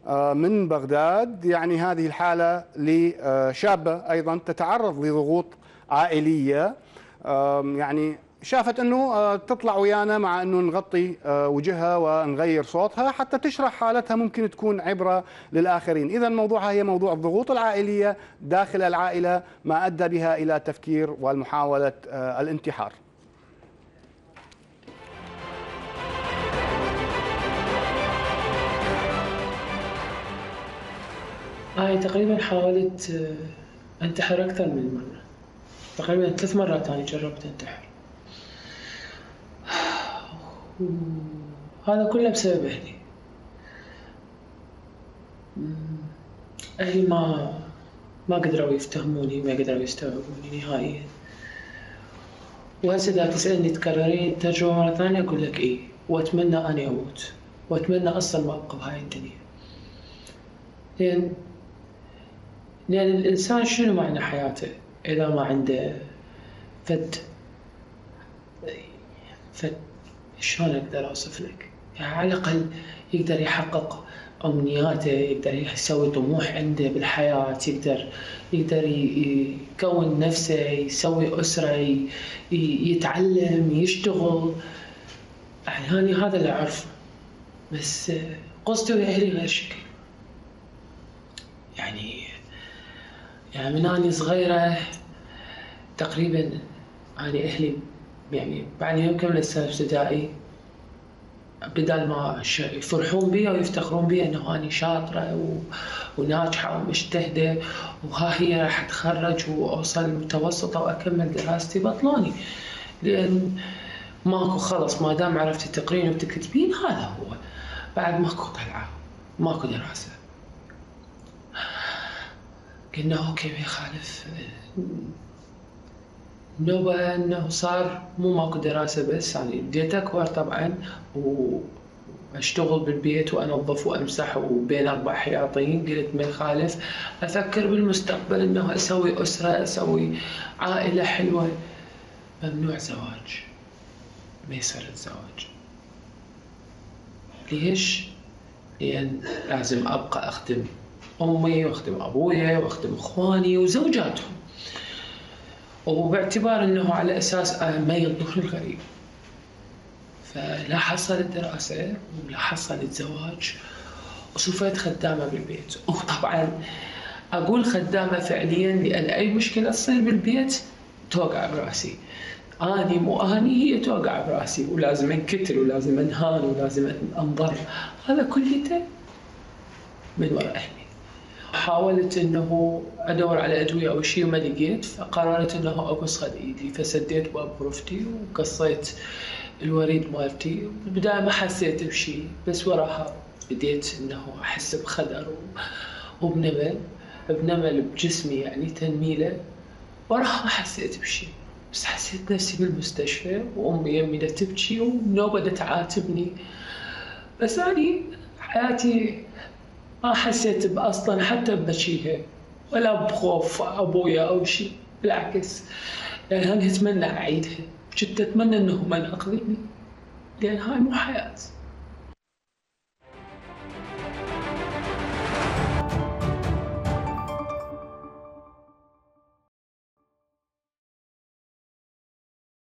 من بغداد. يعني هذه الحالة لشابة أيضا تتعرض لضغوط عائلية، يعني شافت أنه تطلع ويانا مع أنه نغطي وجهها ونغير صوتها حتى تشرح حالتها، ممكن تكون عبرة للآخرين. إذا موضوعها هي موضوع الضغوط العائلية داخل العائلة، ما أدى بها إلى تفكير والمحاولة الانتحار. هاي تقريبا حاولت انتحر أكثر من مرة، تقريبا 3 مرات أنا جربت انتحر. هذا كله بسبب أهلي. أهلي ما قدروا يفتهموني، ما قدروا يستوعبوني نهائيا. وهسه إذا تسألني تكررين التجربة مرة ثانية أقول لك إيه، وأتمنى أني أموت، وأتمنى أصلا ما أبقى بهاي الدنيا. لأن الإنسان شنو معنى حياته إذا ما عنده فد شلون أقدر أوصف لك؟ يعني على الأقل يقدر يحقق أمنياته، يقدر يسوي طموح عنده بالحياة، يقدر يكون نفسه، يسوي أسرة، يتعلم، يشتغل. يعني هذا اللي أعرفه، بس قصتي وأهلي غير شكل. يعني من أنا صغيرة تقريبا أنا أهلي يعني بعد يوم كملت السنة ابتدائي، بدل ما يفرحون بي ويفتخرون بي أنه أنا شاطرة وناجحة ومجتهدة وها هي راح أتخرج وأوصل المتوسطة وأكمل دراستي، بطلوني. لأن ماكو، خلص ما دام عرفتي تقرين وتكتبين هذا هو، بعد ماكو طلعة، ماكو دراسة. قلنا أوكي ما يخالف، نوبة أنه صار مو ماكو دراسة بس، يعني بديت أكبر طبعا وأشتغل بالبيت وأنظف وأمسح وبين 4 حياطين. قلت ما يخالف أفكر بالمستقبل أنه أسوي أسرة، أسوي عائلة حلوة. ممنوع زواج، ما يصير الزواج. ليش؟ لأن لازم أبقى أخدم أمي وأخدم أبويا وأخدم إخواني وزوجاتهم، وباعتبار أنه على أساس ما يضر الغريب. فلا حصلت دراسة ولا حصلت زواج، وصفيت خدامة بالبيت. وطبعا أقول خدامة فعليا لأن أي مشكلة تصير بالبيت توقع براسي، أني مو أني هي توقع براسي، ولازم انكتل ولازم انهان ولازم انضر. هذا كله من وراء أهلي. حاولت انه ادور على ادويه او شيء وما لقيت، فقررت انه اقص خد ايدي، فسديت باب غرفتي وقصيت الوريد مالتي. بالبدايه ما حسيت بشيء، بس وراها بديت انه احس بخدر وبنمل بجسمي، يعني تنميله. وراها ما حسيت بشيء، بس حسيت نفسي بالمستشفى وامي يمي تبكي ونوبه تعاتبني. بس اني حياتي ما حسيت أصلاً حتى ببكيها ولا بخوف أبويا أو شيء، بالعكس. يعني أنا أتمنى أعيدها، كنت أتمنى إنه ما ناخذني، لأن هاي مو حياة.